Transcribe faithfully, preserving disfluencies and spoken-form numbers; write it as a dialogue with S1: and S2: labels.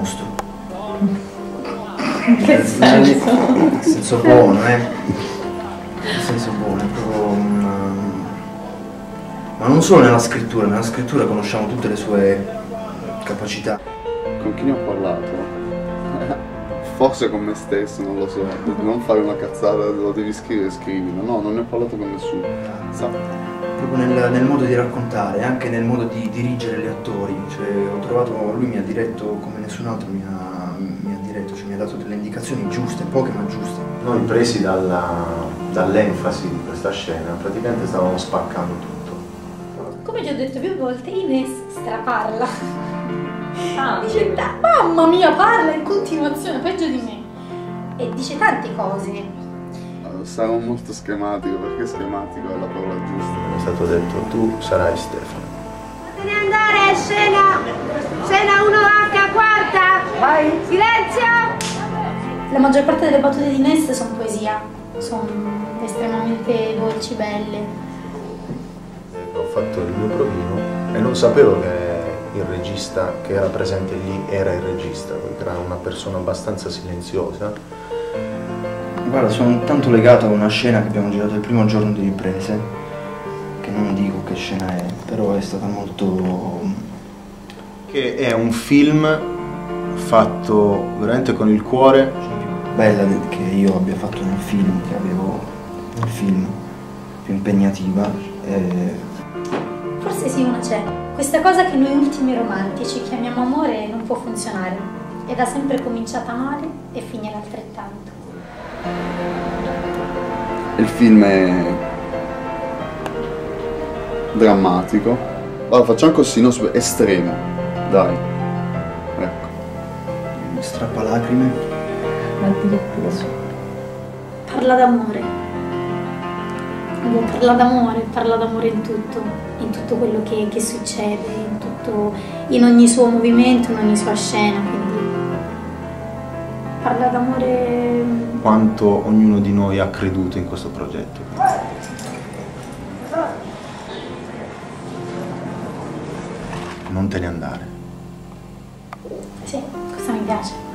S1: mostro.
S2: Che senso?
S1: Nel senso buono, eh? Nel senso buono, è proprio un... Ma non solo nella scrittura, nella scrittura conosciamo tutte le sue capacità.
S3: Con chi ne ho parlato? Forse con me stesso, non lo so. Non fare una cazzata, lo devi scrivere, scrivilo. No, non ne ho parlato con nessuno. Esatto.
S1: Proprio nel, nel modo di raccontare, anche nel modo di dirigere gli attori. Cioè, ho trovato, lui mi ha diretto come nessun altro mi ha, mi ha diretto, cioè mi ha dato delle indicazioni giuste, poche ma giuste.
S4: Noi presi dall'enfasi di questa scena, praticamente stavamo spaccando tutto.
S5: Come già ho detto più volte, Ines straparla.
S2: Ah,
S5: Dice, mamma mia, parla in continuazione, peggio di me. E dice tante cose.
S3: Sarò molto schematico, perché schematico è la parola giusta.
S4: Mi è stato detto, tu sarai Stefano.
S6: Fatene andare, scena! Scena uno acca, quarta! Vai! Silenzio!
S5: La maggior parte delle battute di Ines sono poesia, sono estremamente dolci, belle.
S4: Ho fatto il mio provino e non sapevo che il regista che era presente lì era il regista, perché era una persona abbastanza silenziosa.
S1: Guarda, sono tanto legato a una scena che abbiamo girato il primo giorno di riprese, che non dico che scena è, però è stata molto...
S4: Che è un film fatto veramente con il cuore.
S1: bella che io abbia fatto nel film, che avevo nel film, più impegnativa. E...
S5: Forse sì, una c'è. Questa cosa che noi ultimi romantici chiamiamo amore non può funzionare. Ed ha sempre cominciata male e finire altrettanto.
S3: Il film è drammatico. Allora facciamo così, no, estremo. Dai. Ecco.
S1: mi strappa lacrime.
S2: Addirittura.
S5: Parla d'amore. Parla d'amore, parla d'amore in tutto, in tutto quello che, che succede, in, tutto, in ogni suo movimento, in ogni sua scena, quindi parla d'amore.
S4: Quanto ognuno di noi ha creduto in questo progetto. Non te ne andare.
S5: Sì, questo mi piace.